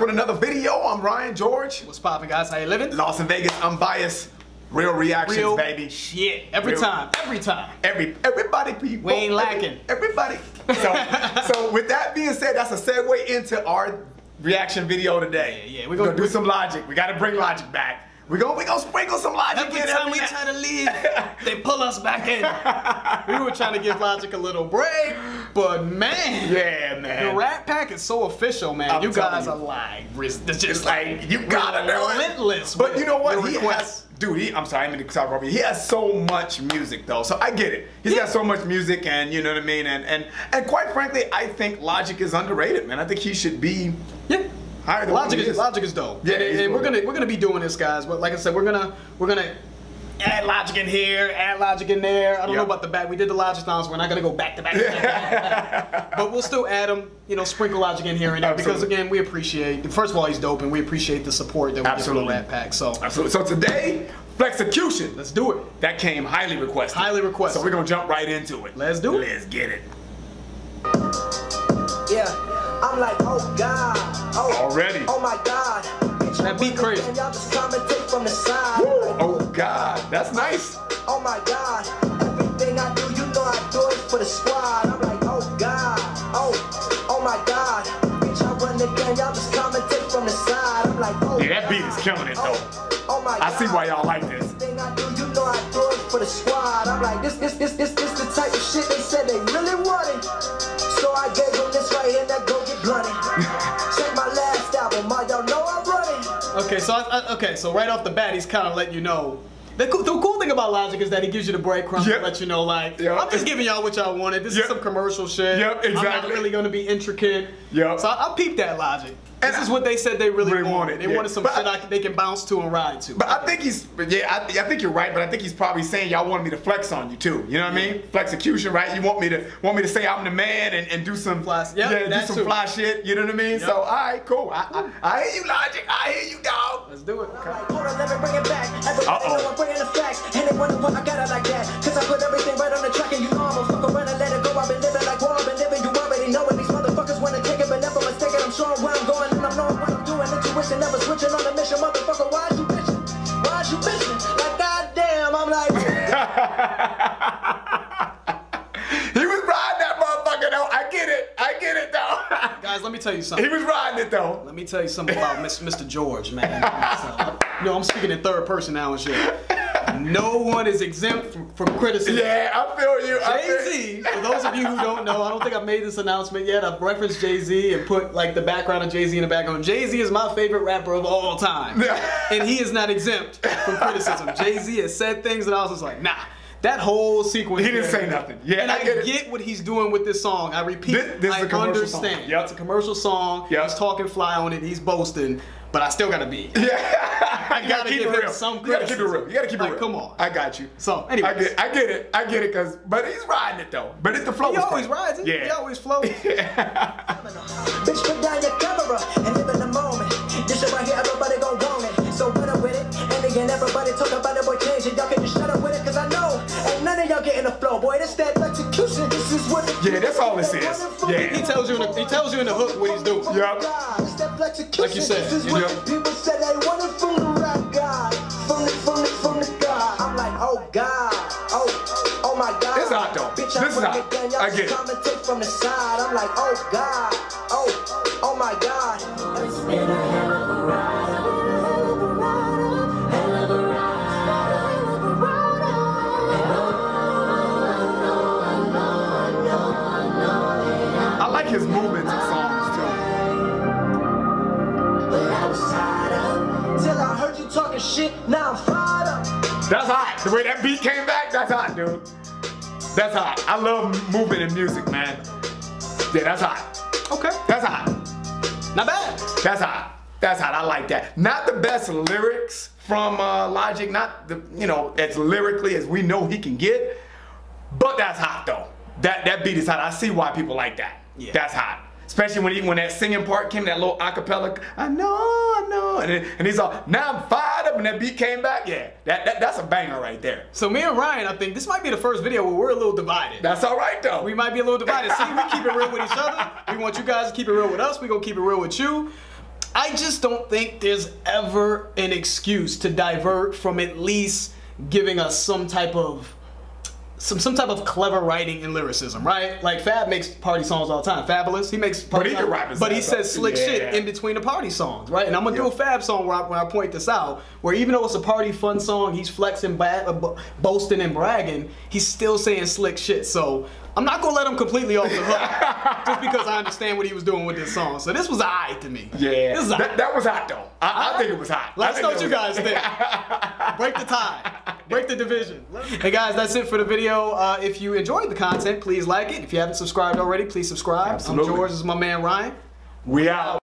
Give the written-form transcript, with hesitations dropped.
with another video. I'm Ryan George. What's poppin', guys? How you living? Lost in Vegas, unbiased, real reactions, baby. Shit, every time. Everybody, people. We ain't lacking. Everybody. So with that being said, that's a segue into our reaction video today. Yeah, we're gonna do some Logic. We gotta bring Logic back. We're gonna sprinkle some Logic in. Every time we try to leave, they pull us back in. We were trying to give Logic a little break, but man. Yeah, man. The Rat Pack is so official, man. You guys are like, it's just like, you gotta do it. Relentless. But you know what? He has, dude, I'm sorry, I mean to talk about. He has so much music though, so I get it. He's got so much music, and you know what I mean. And quite frankly, I think Logic is underrated, man. I think he should be. Yeah. Logic is dope. Yeah, and we're gonna be doing this, guys. But like I said, we're gonna add Logic in here, add Logic in there. I don't know about the back. We did the Logic songs. We're not gonna go back to back. But we'll still add them. You know, sprinkle Logic in here and there because again, we appreciate. First of all, he's dope, and we appreciate the support that we get from the Rat Pack. So So today, Flexcution. Let's do it. That came highly requested. Highly requested. So we're gonna jump right into it. Let's do it. Let's get it. Yeah. I'm like, oh God, already. Oh my God, that beat crazy. From the side. Oh God, that's nice. Oh my God, everything I do, you know I do it for the squad. I'm like, oh God, oh my God, bitch, I run the game, y'all just commentate from the side. I'm like, oh. Yeah, that beat is killing it though. Oh my God, I see why y'all like this. Everything I do, you know I do it for the squad. I'm like, this the type of shit they said they really wanted. So I gave them this right here, that go get blunted. Check my last album, y'all know I'm running. Okay, so right off the bat, he's kind of letting you know. The cool thing about Logic is that he gives you the breadcrumbs to let you know, like, I'm just giving y'all what y'all wanted. This is some commercial shit. Yep, exactly. I'm not really going to be intricate. Yep. So I'll peep that Logic. This is what they said they really wanted. They wanted some shit they can bounce to and ride to. But I think he's, I think you're right. But I think he's probably saying y'all want me to flex on you too. You know what I mean? Flexcution, right? You want me to say I'm the man and do some fly, do some fly shit. You know what I mean? So all right, cool. I hear you, Logic. I hear you, dog. Let's do it. Okay. Hold on, let me bring it back. Everybody know I'm bringing the facts, and they wonder why I got it like that. Cause I put everything right on the track, and you know I'm a fuck around and let it go. I've been living like war, I've been living. You already know it. These motherfuckers wanna take it, but never mistake it. I'm sure where I'm going, and I'm knowing what I'm doing. Intuition never switching on the mission, motherfucker. Why is you bitching? Why is you bitching? Like goddamn, I'm like. He was riding that motherfucker though. I get it though. Guys, let me tell you something. He was riding it though. Let me tell you something about Mr. George, man. You know, I'm speaking in third person now and shit. No one is exempt from criticism. Yeah, I feel you. Jay-Z, for those of you who don't know, I don't think I've made this announcement yet. I've referenced Jay-Z and put like the background of Jay-Z in the background. Jay-Z is my favorite rapper of all time. And he is not exempt from criticism. Jay-Z has said things that I was just like, nah. That whole sequence. He didn't say nothing. Yeah, and I get what he's doing with this song. I repeat, this I understand. Yep. It's a commercial song. Yep. He's talking fly on it. He's boasting. But I still gotta be. Yeah. I gotta give him some criticism. You gotta keep it real. You gotta keep it real. Come on. I got you. So, anyway. I get it, cause, but he's riding it though. But it's the flow. He always rides it. Yeah. He always flows. Bitch, put down your camera and live in the moment. This shit right here, everybody gon' want it. So winner with it. And again, everybody talk about it, boy, change it. Y'all can just shut up with it, cause I know ain't none of y'all getting the flow, boy. This that execution. This is what yeah, that's all this is. Yeah. He tells you in the hook what he's doing. Yep. Like you said. This is what people said they wanted from the rap god. From the god. I'm like, oh God. Oh my God. It's hot though. Bitch, this is hot. I get it. Commentate from the side. I'm like, oh God. Oh my God. It's been a hell of a ride. I like his movements and songs too. Till I heard you talking shit, now I'm fired up. That's hot. The way that beat came back, that's hot, dude. That's hot. I love movement and music, man. Yeah, that's hot. Okay. That's hot. Not bad. That's hot. That's hot. I like that. Not the best lyrics from Logic. Not the, you know, as lyrically as we know he can get. But that's hot though. That beat is hot. I see why people like that. Yeah. That's hot. Especially when that singing part came, that little acapella. I know, and he's all, now I'm fired up, and that beat came back. Yeah, that's a banger right there. So me and Ryan, I think this might be the first video where we're a little divided. That's all right though. We might be a little divided. See, we keep it real with each other. We want you guys to keep it real with us. We gonna keep it real with you. I just don't think there's ever an excuse to divert from at least giving us some type of clever writing and lyricism, right? Like Fab makes party songs all the time. Fabulous, he makes party songs, but he says slick shit in between the party songs, right? And I'm gonna do a Fab song where I point this out, where even though it's a party fun song, he's flexing, boasting and bragging, he's still saying slick shit. So I'm not gonna let him completely off the hook just because I understand what he was doing with this song. So this was alright to me. Yeah, this that was hot though. I think it was hot. Let us know what you guys think. Break the tie. Break the division. Hey guys, that's it for the video. If you enjoyed the content, please like it. If you haven't subscribed already, please subscribe. Absolutely. I'm George. This is my man Ryan. We out.